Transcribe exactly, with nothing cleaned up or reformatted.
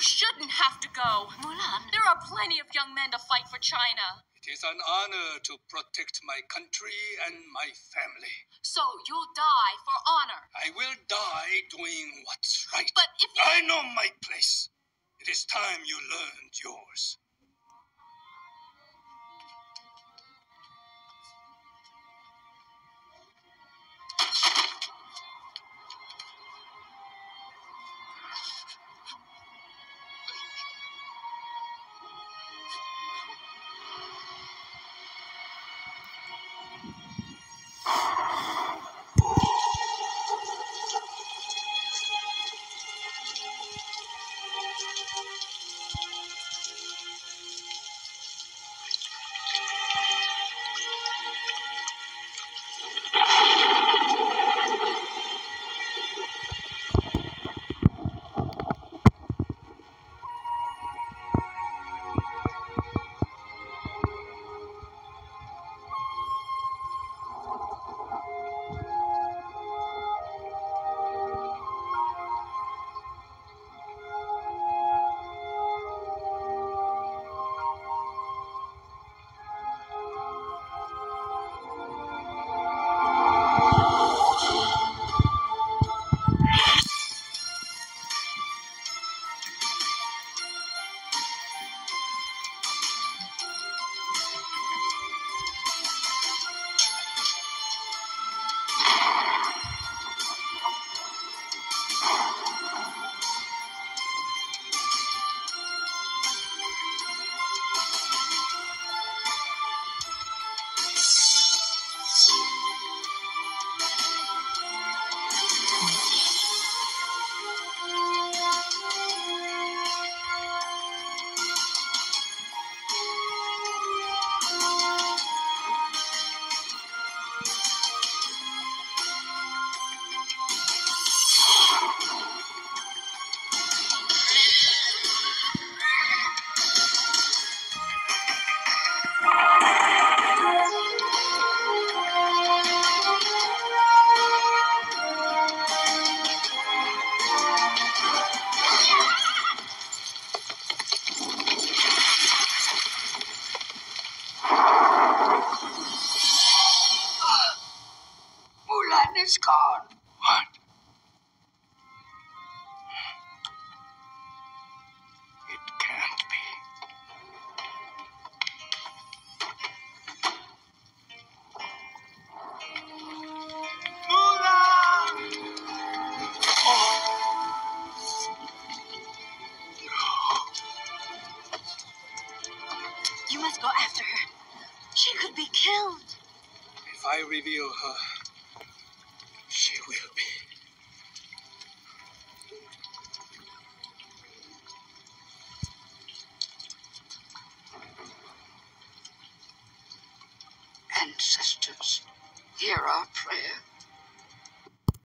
shouldn't have to go. Mulan. There are plenty of young men to fight for China. It is an honor to protect my country and my family. So you'll die for honor. I will die doing what's right. But if you... I know my place. It is time you learned yours. Mulan is gone. What? It can't be. Mulan! You must go after her. She could be killed. If I reveal her, she will be. Ancestors, hear our prayer.